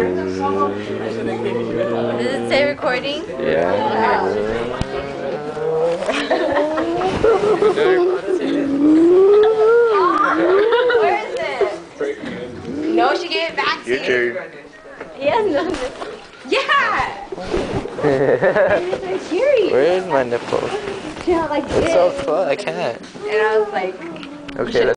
Does it say recording? Yeah. Where is it? No, she gave it back to you. Your turn. He has no nipples. Yeah! It's so curious. Where is my nipple? Yeah, like It's so close. I can't. And I was like, Okay.